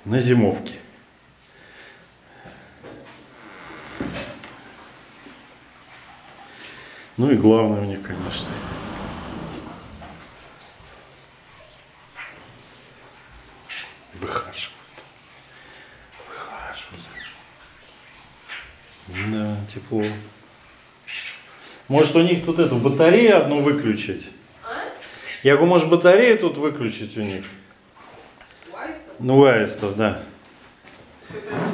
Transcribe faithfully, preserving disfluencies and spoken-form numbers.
на зимовке. Ну и главное у них, конечно, выхаживают. Выхаживают. Да, тепло. Может, у них тут эту батарею одну выключить? Я говорю, может, батарею тут выключить у них? Ну, аистов, да.